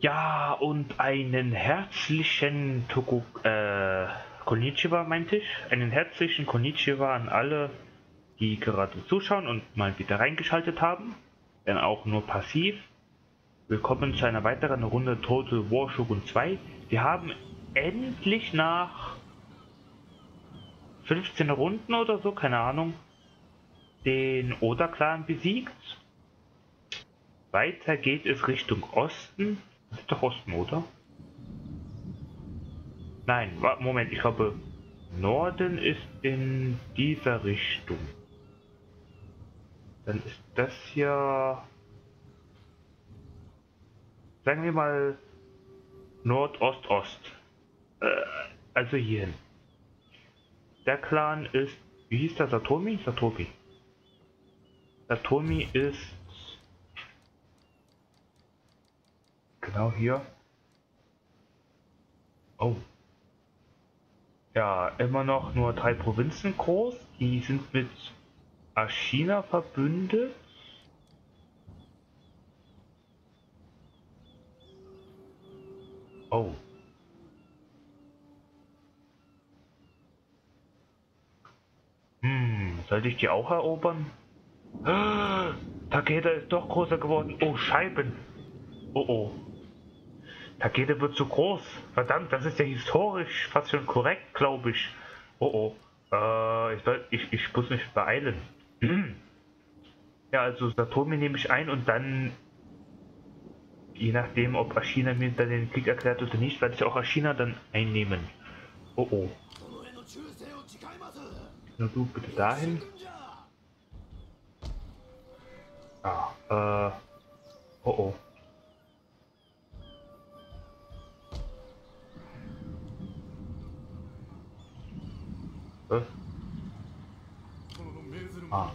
Ja, und einen herzlichen Konnichiwa meinte ich. Einen herzlichen Konnichiwa an alle, die gerade zuschauen und mal wieder reingeschaltet haben. Wenn auch nur passiv. Willkommen zu einer weiteren Runde Total War Shogun 2. Wir haben endlich nach 15 Runden oder so, keine Ahnung, den Oda-Clan besiegt. Weiter geht es Richtung Osten. Das ist doch Osten, oder? Nein, Moment, ich glaube, Norden ist in dieser Richtung. Dann ist das hier, sagen wir mal, Nordost-Ost. Äh, also hierhin. Der Clan ist, wie hieß der, Satomi? Satomi. Satomi ist genau hier. Oh. Ja, immer noch nur 3 Provinzen groß. Die sind mit Ashina verbündet. Oh. Sollte ich die auch erobern? Takeda ist doch größer geworden. Oh, Scheiben. Oh, oh. Takeda wird zu groß. Verdammt, das ist ja historisch fast schon korrekt, glaube ich. Oh, oh. Ich muss mich beeilen. Ja, also Satomi nehme ich ein und dann, je nachdem, ob Ashina mir dann den Krieg erklärt oder nicht, werde ich auch Ashina dann einnehmen. Oh, oh. Na du, bitte dahin. Ah, oh, oh. Was? Ah.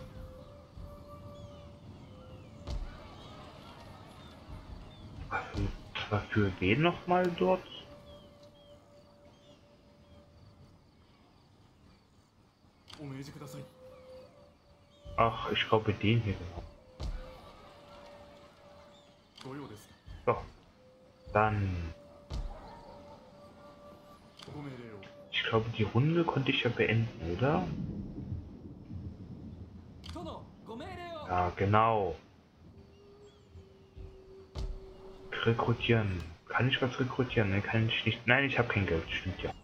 Was für wen nochmal dort? Ach, ich glaube den hier genau. So, dann. Ich glaube, die Runde konnte ich ja beenden, oder? Ja, genau. Rekrutieren. Kann ich was rekrutieren? Nein, kann ich nicht. Nein, ich habe kein Geld. Stimmt ja.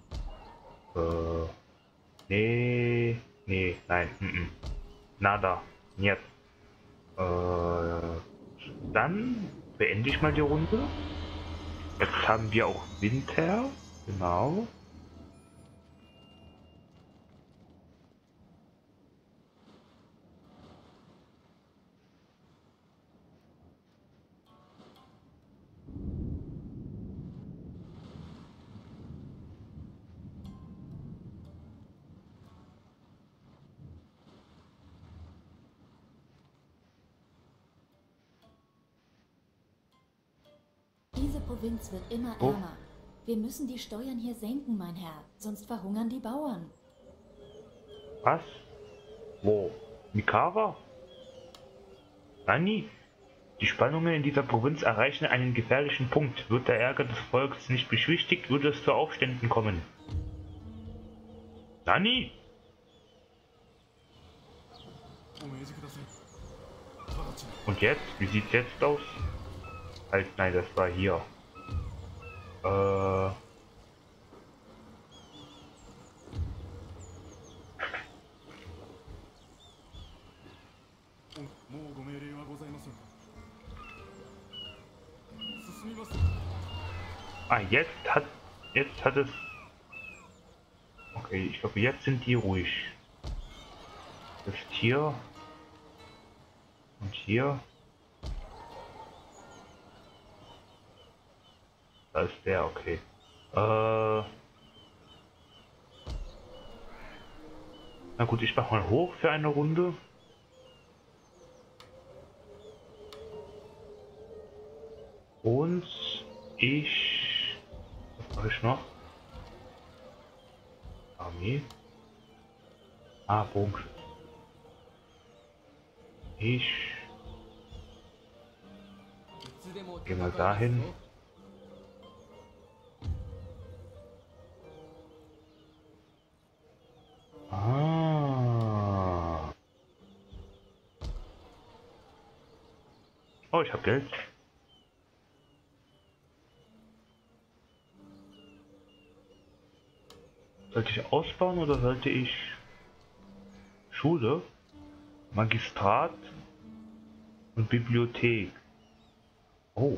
Nee. Nee, nein. Nada. Jetzt. Dann beende ich mal die Runde. Jetzt haben wir auch Winter. Genau. Diese Provinz wird immer ärmer. Wir müssen die Steuern hier senken, mein Herr, sonst verhungern die Bauern. Was? Wo? Mikawa? Nani? Die Spannungen in dieser Provinz erreichen einen gefährlichen Punkt. Wird der Ärger des Volkes nicht beschwichtigt, würde es zu Aufständen kommen. Nani? Und jetzt? Wie sieht's jetzt aus? Halt, nein, das war hier. Ah, jetzt hat es. Okay, ich glaube, jetzt sind die ruhig. Das ist hier. Und hier. Da ist der, okay. Na gut, ich mach mal hoch für eine Runde. Und was mache ich noch? Armee. Ah, Bogenschütze. Ich gehe mal dahin. Oh, ich habe Geld. Sollte ich ausbauen oder sollte ich Schule, Magistrat und Bibliothek? Oh.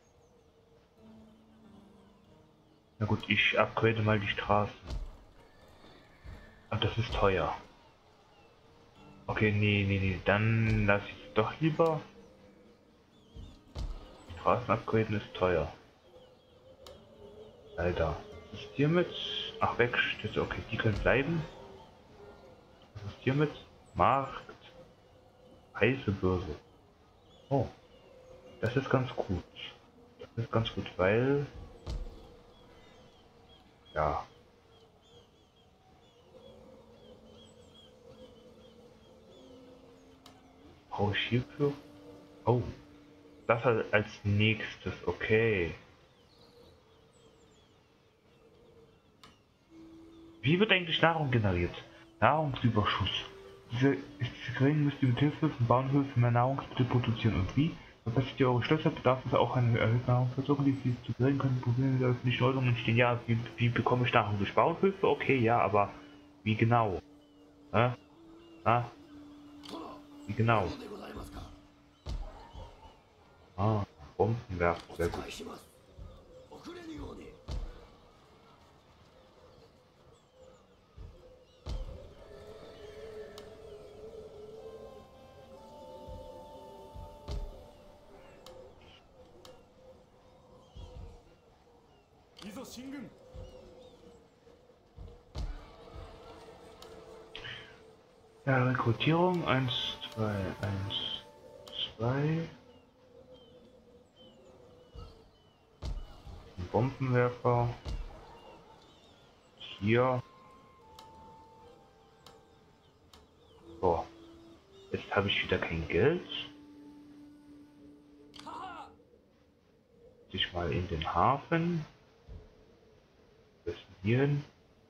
Na gut, ich upgrade mal die Straßen. Aber das ist teuer. Okay, nee, dann lasse ich doch lieber. Straßen upgraden ist teuer. Alter, was ist hiermit? Ach, Werkstätte, okay, die können bleiben. Was ist hiermit? Markt, heiße Börse. Oh, das ist ganz gut. Das ist ganz gut, weil... Ja. Brauche ich hierfür? Oh, das als nächstes, okay. Wie wird eigentlich Nahrung generiert? Nahrungsüberschuss. Diese Grillen müsst ihr mit Hilfe von Bauernhöfen mehr Nahrungsmittel produzieren. Und wie? Verbessert ihr eure Schlösser, bedarf es auch eine erhöhte Nahrungsversorgung, die sie zu grillen können. Probleme der öffentlichen Ordnung entstehen. Ja, wie bekomme ich Nahrung? Durch Bauernhöfe? Okay, ja, aber wie genau? Hä? Ah, wie genau? Ah, Bombenwerfer, sehr gut. Ja, Rekrutierung 1, 2, 1, 2. Bombenwerfer. Hier. So, jetzt habe ich wieder kein Geld. Ich mal in den Hafen. Was ist denn hier hin?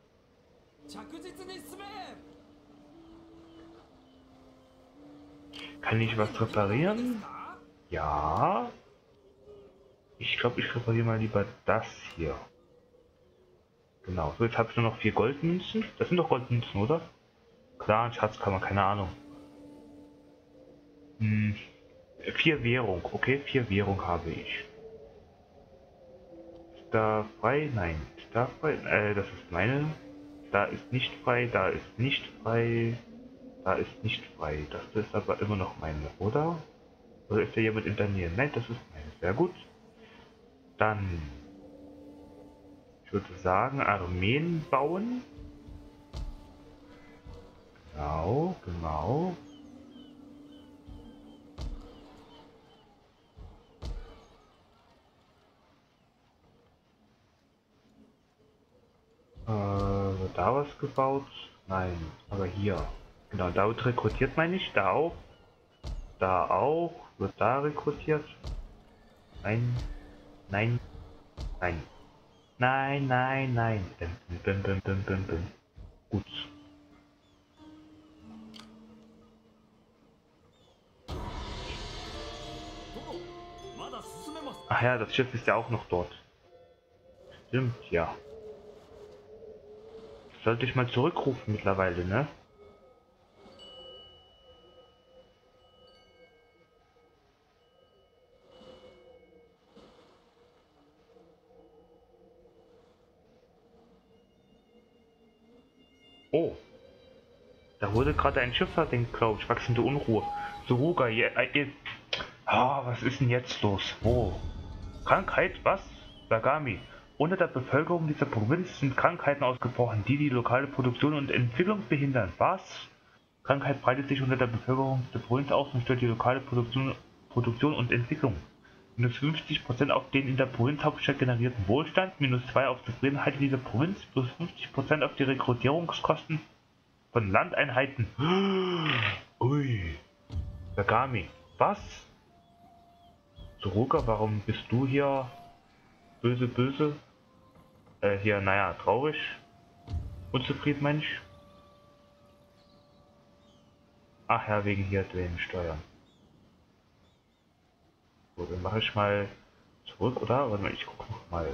Kann ich was reparieren? Ja. Ich glaube, ich repariere mal lieber das hier. Genau. So, jetzt habe ich nur noch 4 Goldmünzen. Das sind doch Goldmünzen, oder? Klar, Schatzkammer, keine Ahnung. 4 Währung, okay? 4 Währung habe ich. Ist da frei? Nein. Ist da frei? Das ist meine. Da ist nicht frei, da ist nicht frei. Da ist nicht frei. Das ist aber immer noch meine, oder? Oder ist da jemand in der Nähe? Nein, das ist meine. Sehr gut. Dann, ich würde sagen, Armeen bauen. Genau, genau. Wird da was gebaut? Nein, aber hier. Genau, da wird rekrutiert, meine ich. Da auch. Da auch. Wird da rekrutiert? Nein, nein, nein. Nein, nein, nein. Bim. Gut. Ach ja, das Schiff ist ja auch noch dort. Stimmt, ja. Sollte ich mal zurückrufen mittlerweile, ne? Oh, da wurde gerade ein Schiff versenkt, glaube ich. Wachsende Unruhe. Suruga, was ist denn jetzt los? Wo? Krankheit? Was? Sagami. Unter der Bevölkerung dieser Provinz sind Krankheiten ausgebrochen, die die lokale Produktion und Entwicklung behindern. Was? Krankheit breitet sich unter der Bevölkerung der Provinz aus und stört die lokale Produktion und Entwicklung. Minus 50% auf den in der Provinzhauptstadt generierten Wohlstand, minus 2 auf Zufriedenheit in dieser Provinz, plus 50% auf die Rekrutierungskosten von Landeinheiten. Ui. Sagami. Was? Suruga, warum bist du hier böse? Hier, naja, traurig. Unzufrieden, Mensch. Ach ja, wegen hier den Steuern. So, dann mache ich mal zurück, oder? Warte mal, ich gucke noch mal.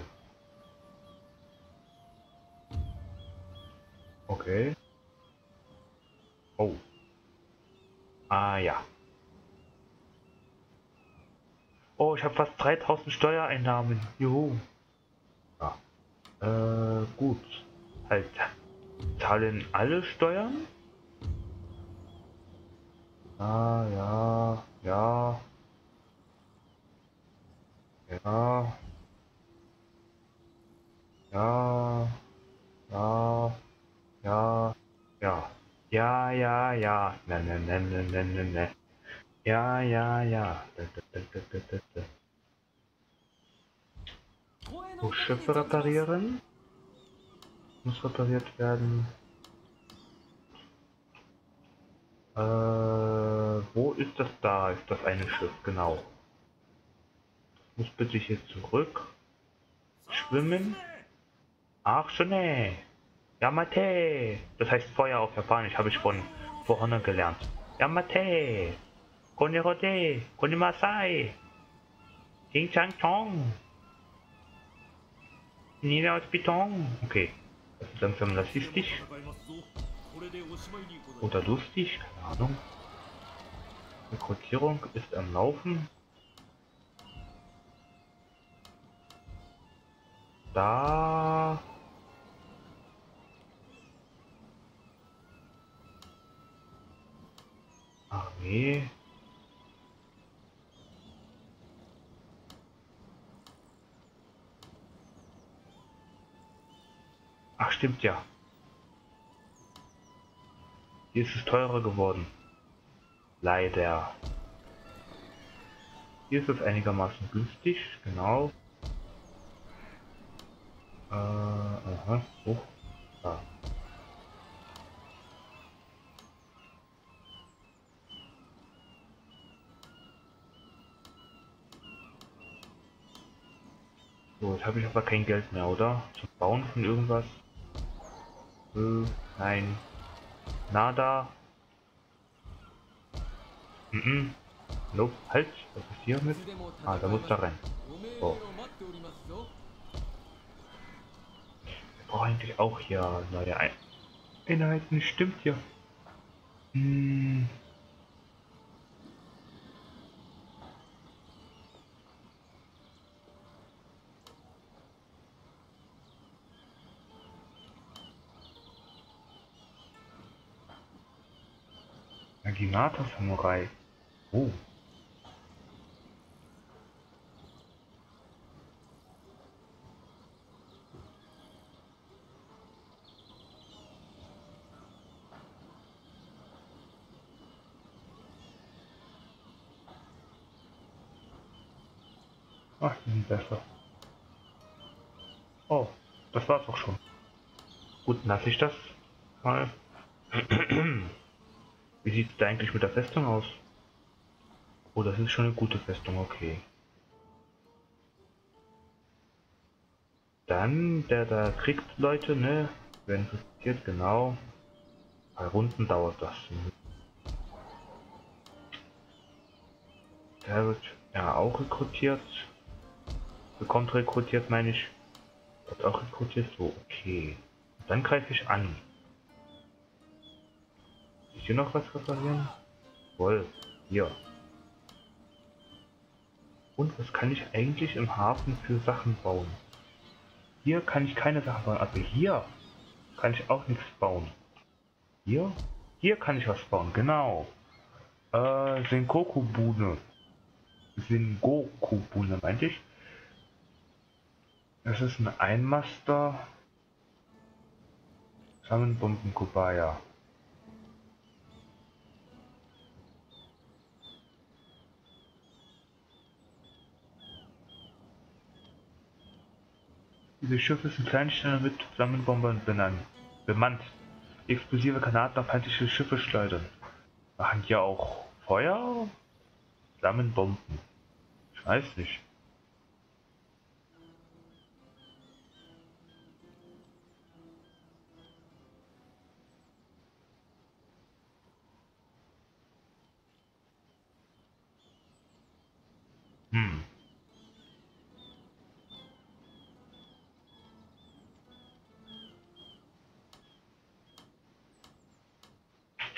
Okay. Oh. Ah ja. Oh, ich habe fast 3000 Steuereinnahmen. Juhu. Ja. Gut. Halt. Zahlen alle Steuern? Ah, ja. Ja. Ja. Ja. Ja. Ja. Ja. Ja, ja, ja. Ne, ne, ne, ne, ne, ne, ne. Ja, ja, ja. So, Schiffe reparieren. Muss repariert werden. Wo ist das da? Ist das eine Schiff? Genau. Muss bitte hier zurück. Schwimmen. Ach, Shone. Yamate. Das heißt Feuer auf Japanisch, habe ich von vorne gelernt. Yamate. Konerode. Konimasai. Ching Chang Chong. Nina aus Beton. Okay. Das ist langsam rassistisch. Oder lustig. Keine Ahnung. Rekrutierung ist am Laufen. Da. Armee. Ach, stimmt ja. Hier ist es teurer geworden. Leider. Hier ist es einigermaßen günstig, genau. Aha, hoch. Da. So, jetzt habe ich aber kein Geld mehr, oder? Zum Bauen von irgendwas? Nein. Nada. Nope. Halt. Was ist hier mit? Ah, da muss da rein. So. Ich brauche eigentlich auch hier neue Einheiten. Stimmt ja. Naginata Samurai. Oh. Ach, die sind besser. Oh, das war's auch schon. Gut, lasse ich das mal. Wie sieht es da eigentlich mit der Festung aus? Oh, das ist schon eine gute Festung, okay. Dann, der da kriegt Leute, ne? Werden rekrutiert, genau. Bei Runden dauert das. Der wird ja auch rekrutiert. Bekommt rekrutiert, meine ich. Wird auch rekrutiert, so, okay. Dann greife ich an. Ist hier noch was reparieren? Voll, hier. Und was kann ich eigentlich im Hafen für Sachen bauen? Hier kann ich keine Sachen bauen, aber hier kann ich auch nichts bauen. Hier? Hier kann ich was bauen, genau. Sengoku-Bune. Sengoku-Bune, meinte ich. Das ist ein Einmaster. Sammelbomben Kubaya. Diese Schiffe sind Kleinsteine mit Flammenbombern bemannt. Explosive Granaten auf feindliche Schiffe schleudern. Machen die auch Feuer? Flammenbomben. Ich weiß nicht.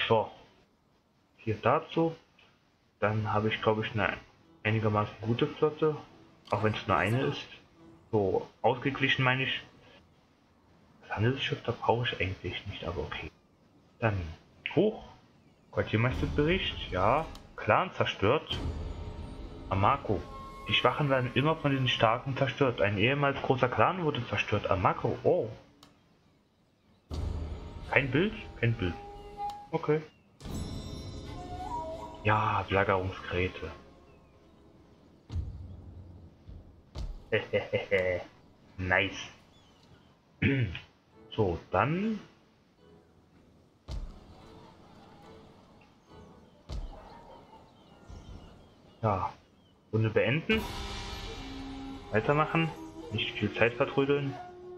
So, hier dazu. Dann habe ich, glaube ich, eine einigermaßen gute Flotte, auch wenn es nur eine ist. So, ausgeglichen meine ich. Das Handelsschiff, da brauche ich eigentlich nicht, aber okay. Dann hoch. Quartiermeisterbericht, ja. Clan zerstört. Amako. Die Schwachen werden immer von den Starken zerstört. Ein ehemals großer Clan wurde zerstört. Amako, oh. Kein Bild? Kein Bild. Okay. Ja, Belagerungsgeräte. Nice. So, dann... Ja, Runde beenden. Weitermachen. Nicht viel Zeit vertrödeln.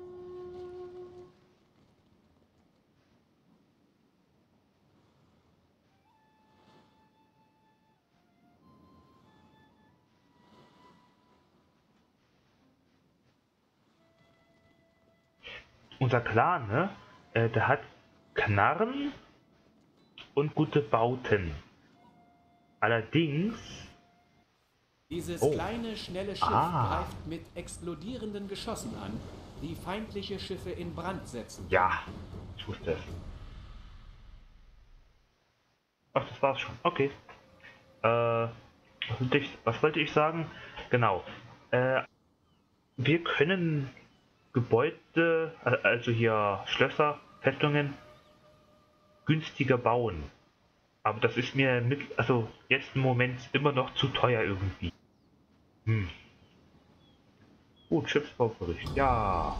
Unser Clan, ne? Der hat Knarren und gute Bauten. Allerdings... Dieses Oh. kleine, schnelle Schiff greift mit explodierenden Geschossen an, die feindliche Schiffe in Brand setzen. Ja, ich wusste es. Ach, das war's schon. Okay. Was wollte ich sagen? Genau. Wir können Gebäude, also hier Schlösser, Festungen, günstiger bauen. Aber das ist mir also jetzt im Moment immer noch zu teuer irgendwie. Gut, Schiffsbaubericht. Ja.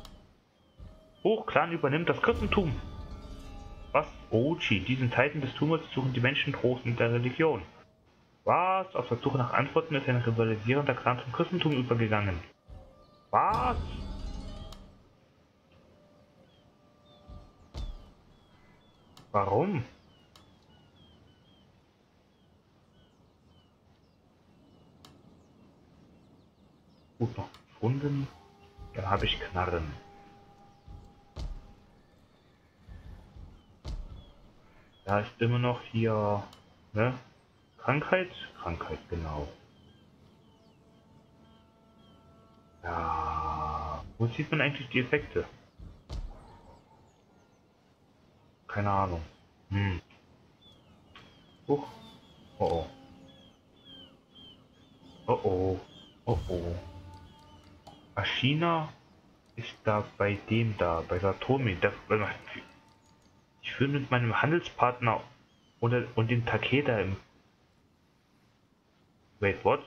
Clan übernimmt das Christentum. Was? Ochi, diesen Zeiten des Tumors suchen die Menschen Trost in der Religion. Was? Auf der Suche nach Antworten ist ein rivalisierender Clan zum Christentum übergegangen. Was? Warum? Gut, noch gefunden. Dann habe ich Knarren. Da ist immer noch hier, ne? Krankheit? Krankheit, genau. Ja, wo sieht man eigentlich die Effekte? Keine Ahnung. Huch. Oh oh. Oh oh. Oh oh. Ashina ist da bei dem da, bei Satomi. Ich will mit meinem Handelspartner und dem Takeda im... Wait, what?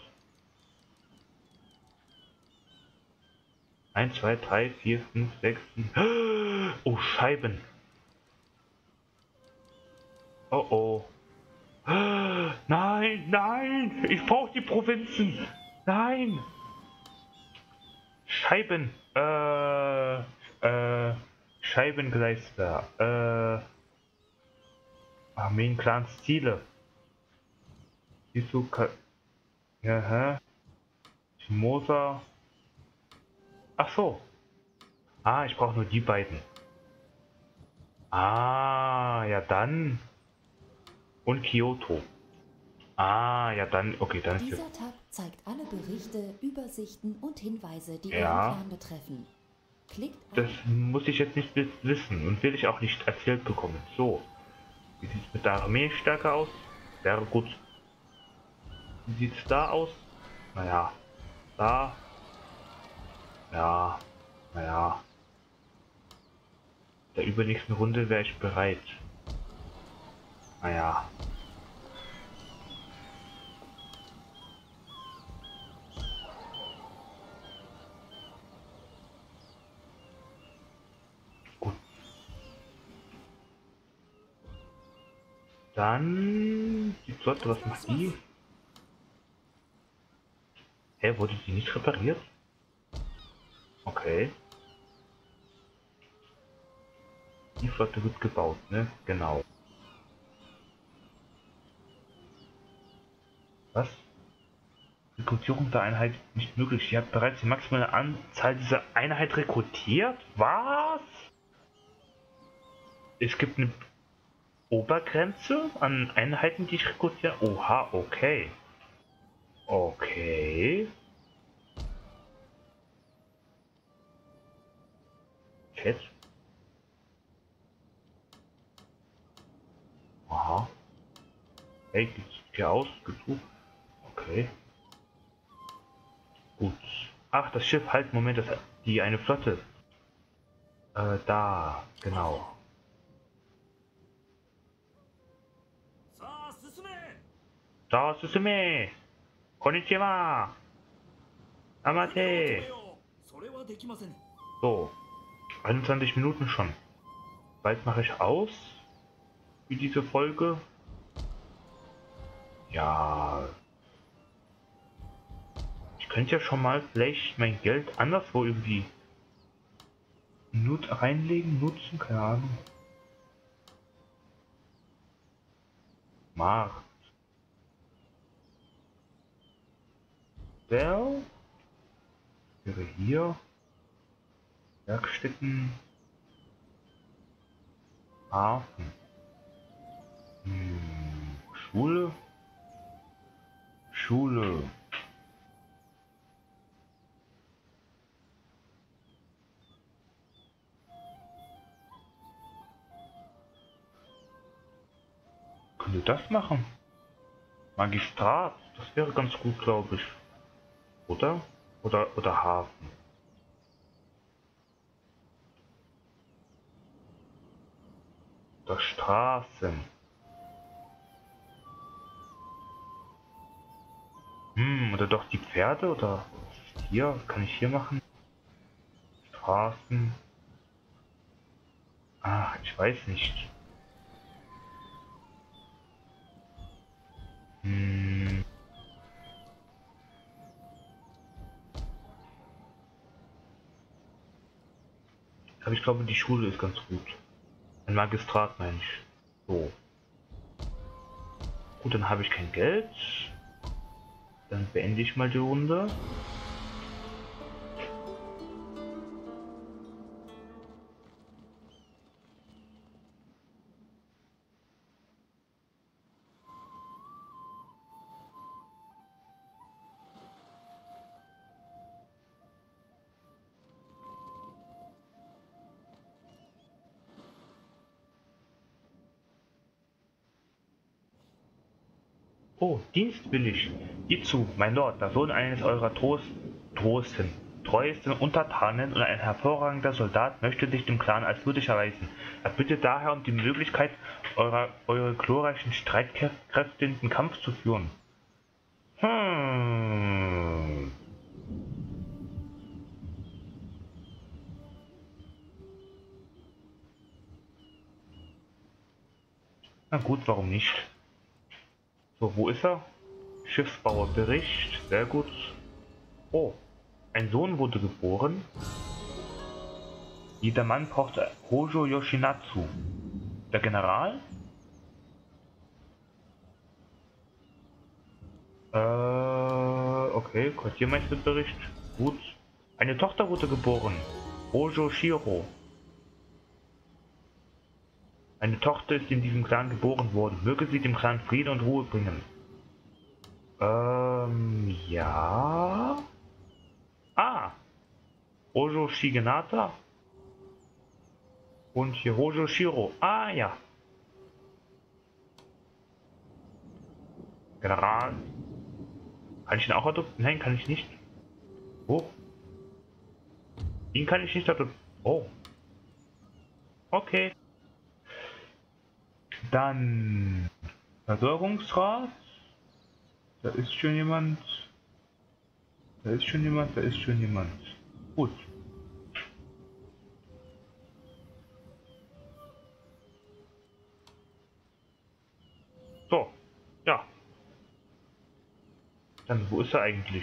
1, 2, 3, 4, 5, 6, 7... Oh, Scheiben! Oh oh. Nein, nein! Ich brauche die Provinzen! Nein! Scheiben! Scheibengleister. Armeen-Clans Ziele. Isuka. Ja, hä? Timosa. Ach so. Ah, ich brauche nur die beiden. Ah, ja dann. Und Kyoto. Ah, ja dann. Okay, dann ist Dieser Tab zeigt alle Berichte, Übersichten und Hinweise, die Ja. Euren Clan betreffen. Klickt das muss ich jetzt nicht wissen und will ich auch nicht erzählt bekommen. So. Wie sieht es mit der Armeestärke aus? Wäre gut. Wie sieht es da aus? Naja. Da. Ja. Naja. Der übernächsten Runde wäre ich bereit. Naja. Gut. Dann die Flotte, was macht die? Hä, wurde die nicht repariert? Okay. Die Flotte wird gebaut, ne? Genau. Was? Rekrutierung der Einheit nicht möglich. Sie hat bereits die maximale Anzahl dieser Einheit rekrutiert? Was? Es gibt eine... Obergrenze an Einheiten, die ich rekrutiere? Oha, okay. Okay. Chat. Aha. Hey, geht's hier aus? Gesucht. Okay. Gut. Ach, das Schiff, halt, Moment, das die eine Flotte. Da, genau. Da, Susume! Konnichiwa! Amate! So, 21 Minuten schon. Bald mache ich aus. Für diese Folge. Ja. Ich könnte ja schon mal vielleicht mein Geld anderswo irgendwie reinlegen, nutzen, keine Ahnung. Markt. Der wäre hier. Werkstätten. Hafen. Schule. Schule. Könnte das machen? Magistrat, das wäre ganz gut, glaube ich. Oder? Oder Hafen. Oder Straßen. Oder doch die Pferde? Oder hier? Was kann ich hier machen? Straßen. Ach, ich weiß nicht. Aber ich glaube, die Schule ist ganz gut. Ein Magistrat, meine ich. So. Gut, dann habe ich kein Geld. Dann beende ich mal die Runde. Oh, dienstwillig. Hierzu, mein Lord, der Sohn eines eurer treuesten Untertanen und ein hervorragender Soldat möchte sich dem Clan als würdig erweisen. Er bittet daher um die Möglichkeit, eure glorreichen Streitkräfte in den Kampf zu führen. Na gut, warum nicht? So, wo ist er? Schiffsbauerbericht, sehr gut. Oh, ein Sohn wurde geboren. Jeder Mann braucht Hojo Yoshinatsu. Der General? Okay, Quartiermeisterbericht. Gut. Eine Tochter wurde geboren. Hojo Shiro. Eine Tochter ist in diesem Clan geboren worden. Möge sie dem Clan Frieden und Ruhe bringen. Ja. Ah. Hojo Shigenata. Und hier Hojo Shiro. Ah, ja. General. Kann ich ihn auch adoptieren? Nein, kann ich nicht. Oh. Ihn kann ich nicht adoptieren. Oh. Okay. Dann Versorgungsrat. Da ist schon jemand. Da ist schon jemand. Da ist schon jemand. Gut. So. Ja. Dann, wo ist er eigentlich?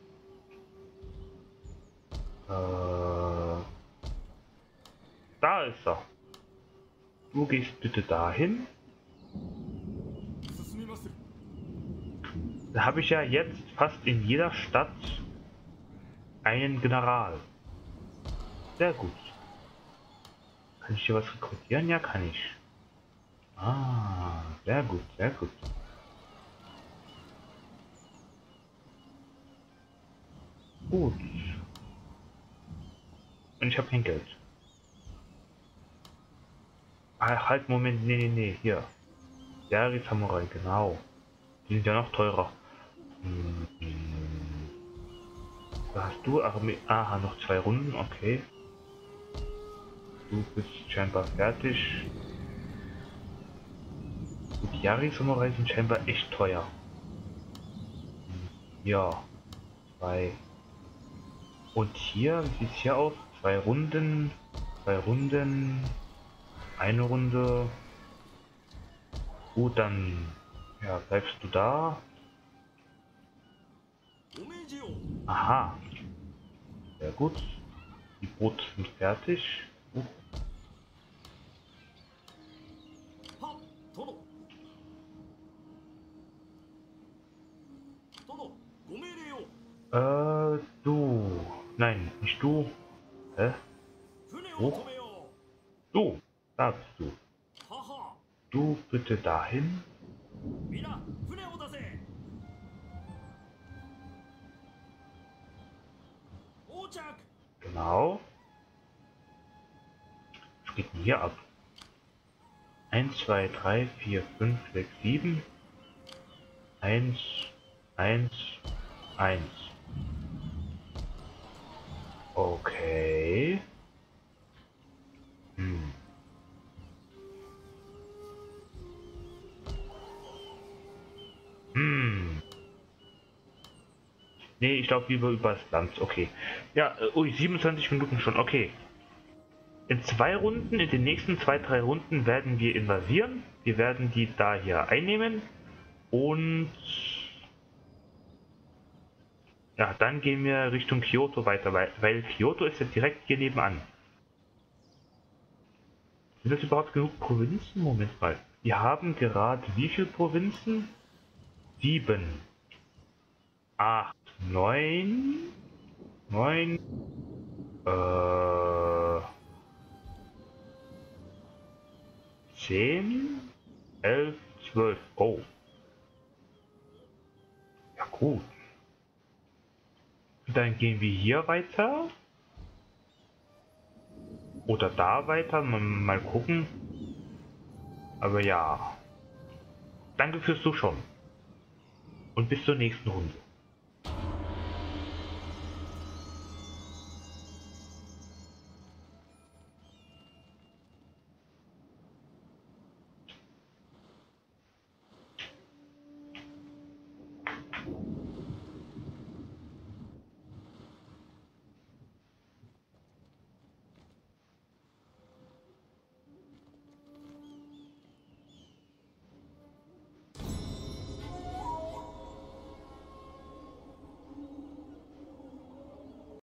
Da ist er. Du gehst bitte dahin. Da habe ich ja jetzt fast in jeder Stadt einen General. Sehr gut. Kann ich hier was rekrutieren? Ja, kann ich. Ah, sehr gut, sehr gut. Gut. Und ich habe kein Geld. Ah, halt, Moment, nee, hier. Yari Samurai, genau. Die sind ja noch teurer. Hm, da hast du Armee. Aha, noch 2 Runden, okay. Du bist scheinbar fertig. Die Yari Samurai sind scheinbar echt teuer. Ja, 2. Und hier, wie sieht es hier aus? 2 Runden, 2 Runden, eine Runde. Gut, dann ja, bleibst du da. Aha, sehr gut. Die Boote sind fertig. Du. Nein, nicht du. Hä? Wo? Du. Da bist du. Du bitte dahin. Genau. Was geht denn hier ab? 1, 2, 3, 4, 5, 6, 7. 1, 1, 1. Okay. Hm. Hm. Nee, ich glaube lieber übers Land. Okay. Ja, ui, 27 Minuten schon. Okay. In 2 Runden, in den nächsten 2, 3 Runden werden wir invasieren. Wir werden die da hier einnehmen. Und ja, dann gehen wir Richtung Kyoto weiter, weil Kyoto ist ja direkt hier nebenan. Sind das überhaupt genug Provinzen? Moment mal. Wir haben gerade wie viele Provinzen? 7, 8, 9, 9, 10, 11, 12. Oh. Ja gut. Dann gehen wir hier weiter. Oder da weiter. Mal gucken. Aber ja. Danke fürs Zuschauen. Und bis zur nächsten Runde.